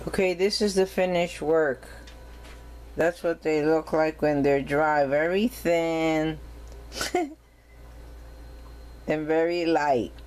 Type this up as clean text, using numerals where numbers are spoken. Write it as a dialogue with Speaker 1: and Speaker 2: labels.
Speaker 1: Okay, this is the finished work. That's what they look like when they're dry. Very thin and very light.